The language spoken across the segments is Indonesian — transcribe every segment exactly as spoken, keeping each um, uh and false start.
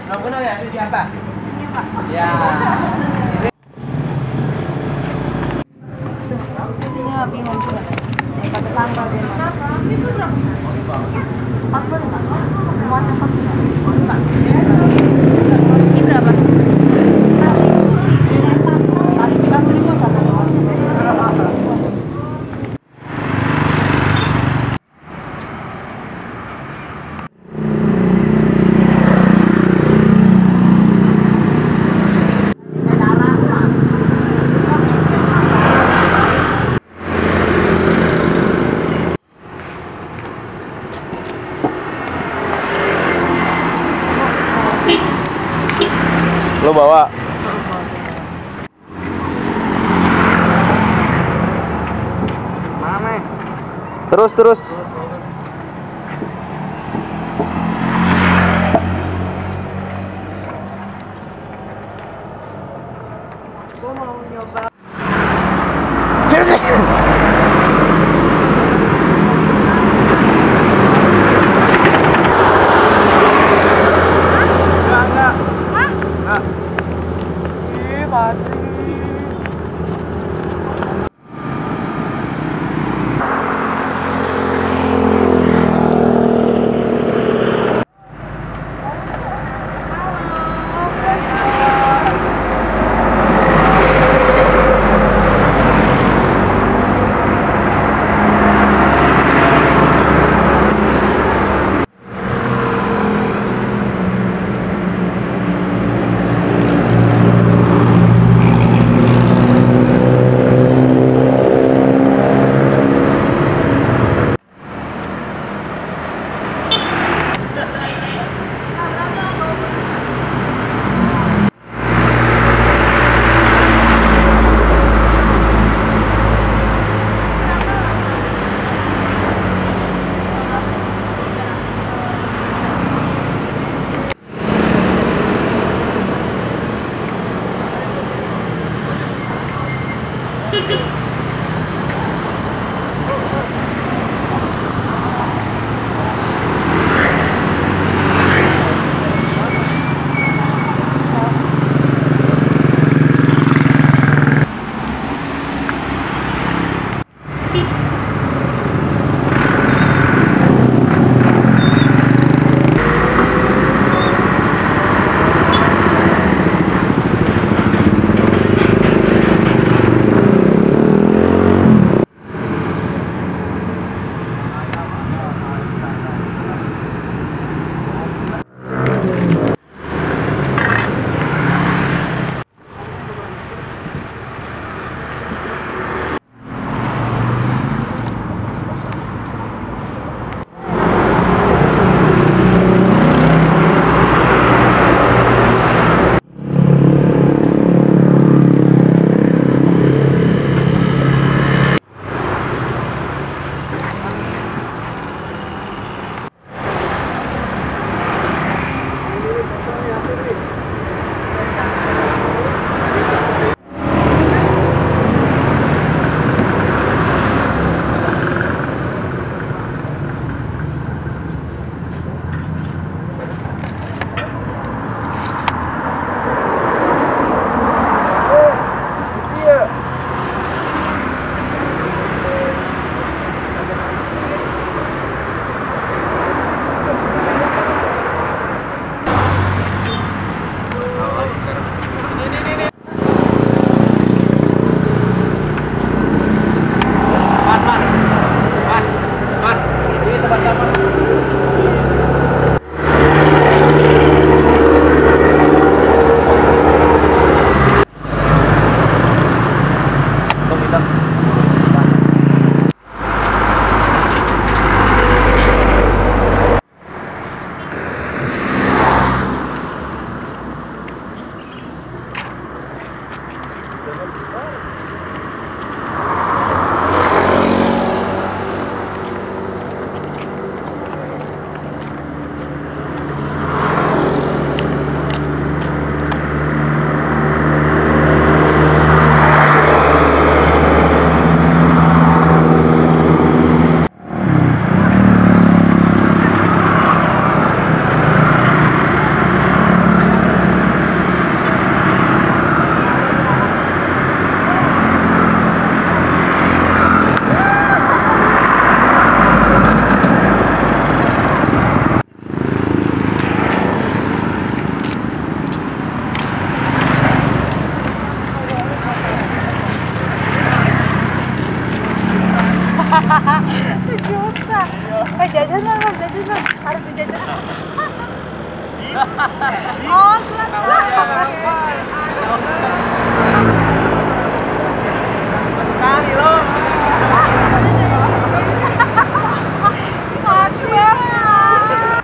Belum kenal ya, ini siapa? Ini Pak. Ya. Isinya bingung juga. Yang pakai sambal dia. Ini berapa? Empat puluh Pak. Semuanya empat puluh. Ini berapa? Tadi bilang seribu satu. Lo bawa. Mana? Terus terus. Gua mau nyoba. Enggak, enggak. Enggak. Ih, pasti. Oh, selatan. Kali lo. Lucu banget.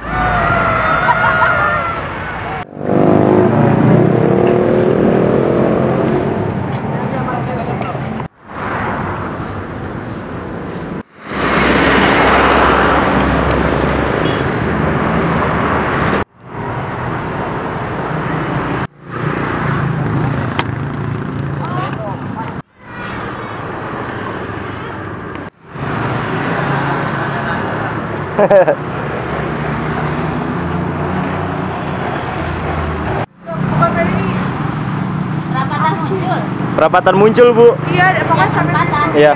Perapatan muncul. Perapatan muncul, Bu. Iya, pokoknya sampai perapatan. Iya.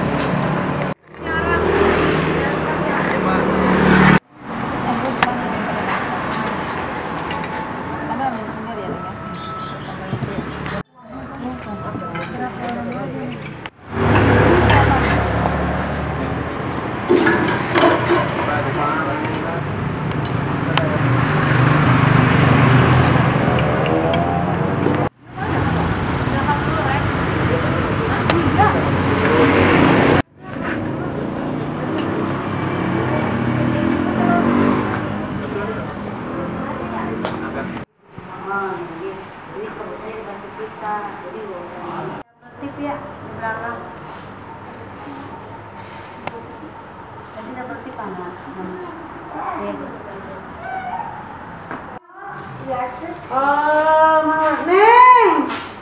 Oh, Mama. Neng.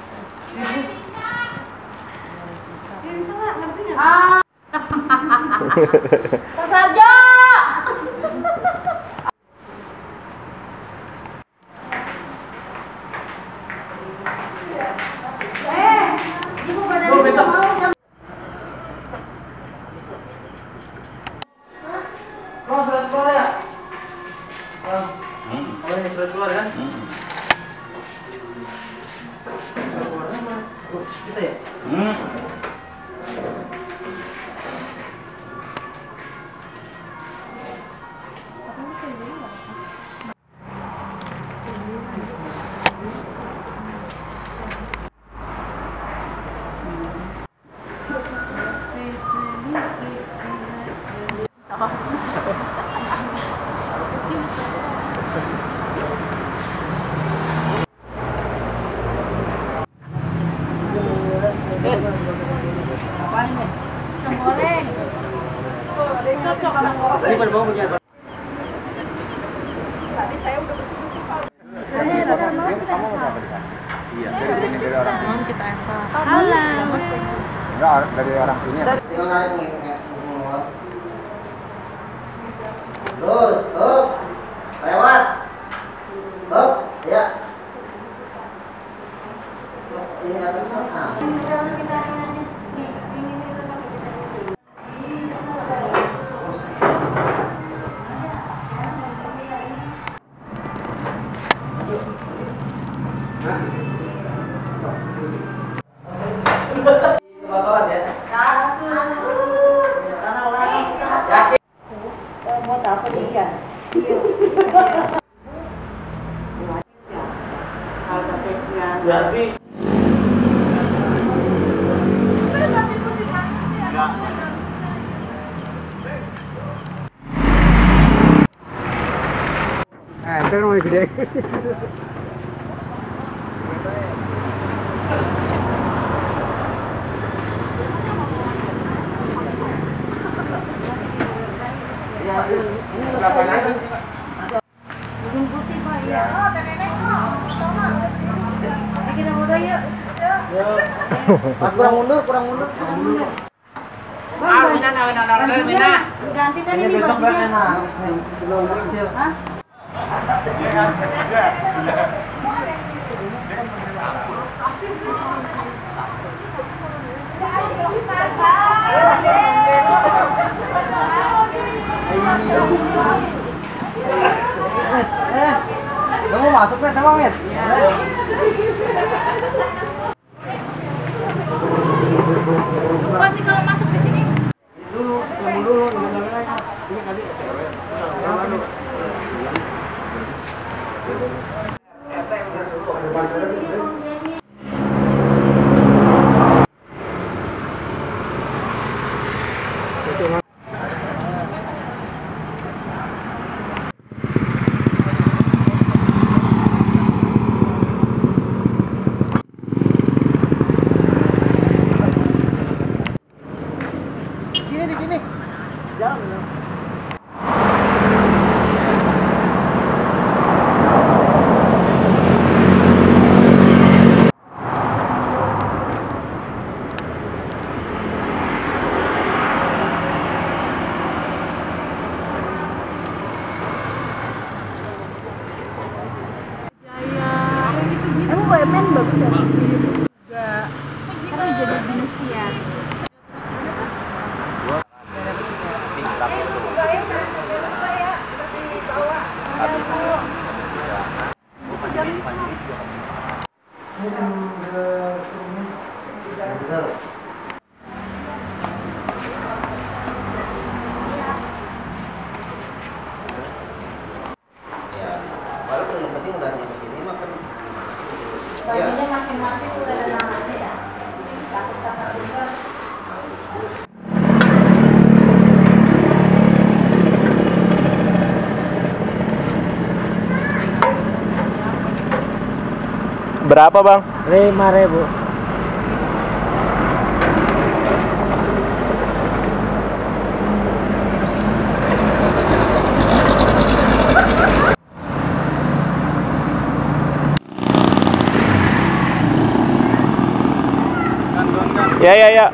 Ini salah, ngerti nggak? Ah. Pak Sarjo. Eh, ibu pada besok mau sama. Kamu sudah keluar ya? Kamu ini sudah keluar kan? Kita ya? Hmm. Apaan ini? Pisang goreng. Cocok sama goreng. Ini pada bawah punya apa? Tadi saya udah bersih-bersih, Pak. Kamu mau apa di sana? Iya, dari sini dari orang sini. Kita Eva. Halo. Enggak, dari orang sini. Tinggal naik nih, terus, up, lewat, up, ya. Ini atas sana. Tempat sholat ya? Yakin? Buat apa dia? Jadi Eh, itu rumah gede. ya, ini berapa lagi? Burung putih, Pak. Iya. Oh, nenek kok. Kita muda yuk. Mas, kurang mundur, kurang mundur, kurang mundur. Ah, Mina, Mina, Mina, Mina. Ganti kan ini besok bajunya. kan belum kecil. Hah? Eh, kamu masuk Met, emang Met? Berarti kalau masuk di sini Dulu, kamu dulu, jangan lagi. Ini kali. Sini di sini. Jalan. Emang U M N bagus ya? Juga kan jadi binusnya. Betul. Ya, walaupun yang penting udah di sini makan. Ya. Masing-masing udah ada namanya ya. Takut-takut juga. Berapa bang? Lima ribu. Ya ya ya.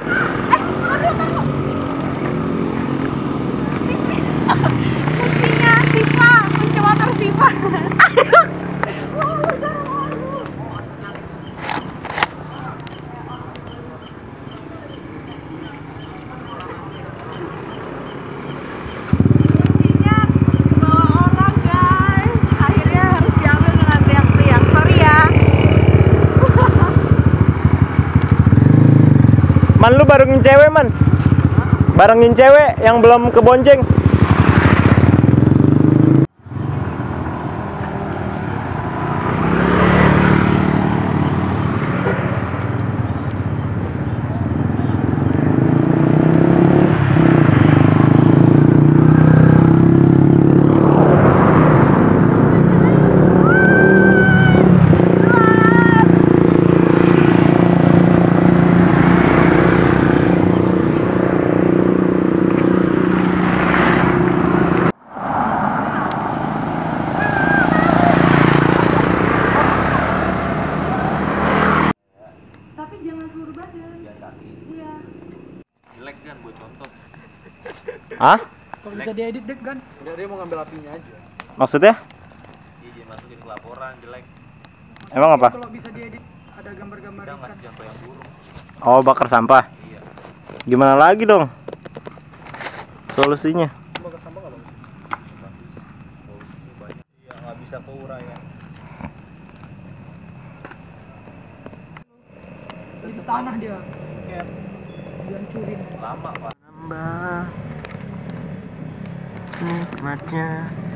Kuncinya Siva, kunci motor Siva. Kuncinya bawa orang guys. Akhirnya harus diambil dengan teriak-teriak. Sorry ya. Man lu barengin cewek man. Barengin cewek yang belum kebonceng. Tapi jangan seluruh badan. Iya. Jelek kan buat contoh. Hah? Kok bisa diedit dek kan? Enggak, dia mau ngambil apinya aja. Maksudnya? Iya, dia masukin ke laporan jelek. Emang apa? Kalau bisa diedit ada gambar-gambar Kita ikan. ngasih contoh yang buruk. Oh, bakar sampah. Iya. Gimana lagi dong? Solusinya? Bakar sampah nggak bagus. Iya, nggak bisa keuraian. Di tanah dia. Kayak dihancurin. Lama pak. Nambah nikmatnya